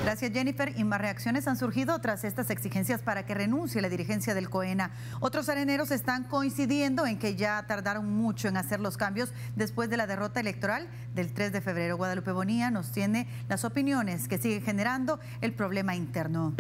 Gracias, Jennifer. Y más reacciones han surgido tras estas exigencias para que renuncie la dirigencia del COENA. Otros areneros están coincidiendo en que ya tardaron mucho en hacer los cambios después de la derrota electoral del 3 de febrero. Guadalupe Bonilla nos tiene las opiniones que sigue generando el problema interno.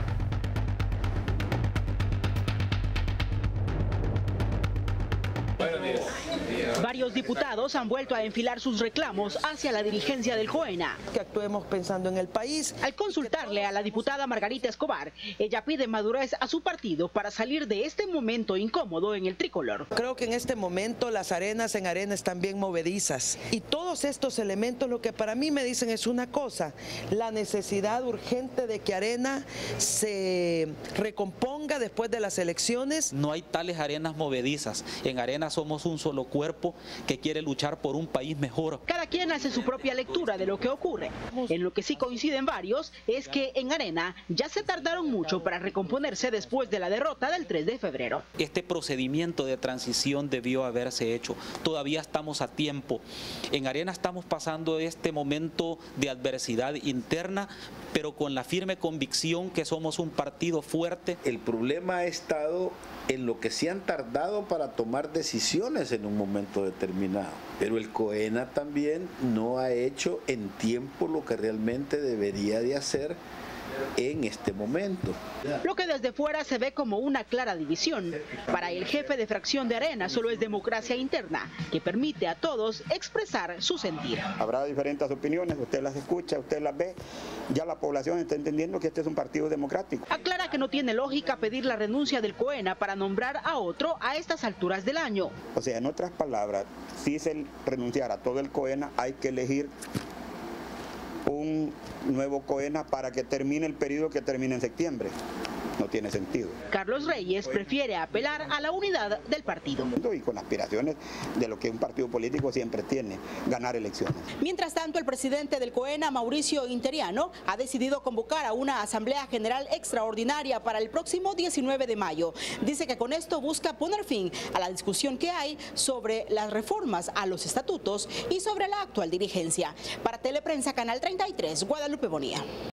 Varios diputados han vuelto a enfilar sus reclamos hacia la dirigencia del COENA. Que actuemos pensando en el país. Al consultarle a la diputada Margarita Escobar, ella pide madurez a su partido para salir de este momento incómodo en el tricolor. Creo que en este momento las arenas en Arena están bien movedizas. Y todos estos elementos lo que para mí me dicen es una cosa: la necesidad urgente de que Arena se recomponga después de las elecciones. No hay tales arenas movedizas. En Arena somos un solo cuerpo que quiere luchar por un país mejor. Cada quien hace su propia lectura de lo que ocurre. En lo que sí coinciden varios es que en Arena ya se tardaron mucho para recomponerse después de la derrota del 3 de febrero. Este procedimiento de transición debió haberse hecho. Todavía estamos a tiempo. En Arena estamos pasando este momento de adversidad interna, pero con la firme convicción que somos un partido fuerte. El problema ha estado en lo que se han tardado para tomar decisiones en un momento determinado. Pero el COENA también no ha hecho en tiempo lo que realmente debería de hacer en este momento. Lo que desde fuera se ve como una clara división. Para el jefe de fracción de Arena solo es democracia interna, que permite a todos expresar su sentir. Habrá diferentes opiniones, usted las escucha, usted las ve, ya la población está entendiendo que este es un partido democrático. Aclara que no tiene lógica pedir la renuncia del COENA para nombrar a otro a estas alturas del año. O sea, en otras palabras, si se renunciara a todo el COENA, hay que elegir un nuevo COENA para que termine el periodo que termine en septiembre. No tiene sentido. Carlos Reyes prefiere apelar a la unidad del partido. Y con aspiraciones de lo que un partido político siempre tiene, ganar elecciones. Mientras tanto, el presidente del COENA, Mauricio Interiano, ha decidido convocar a una asamblea general extraordinaria para el próximo 19 de mayo. Dice que con esto busca poner fin a la discusión que hay sobre las reformas a los estatutos y sobre la actual dirigencia. Para Teleprensa, Canal 33, Guadalupe Bonilla.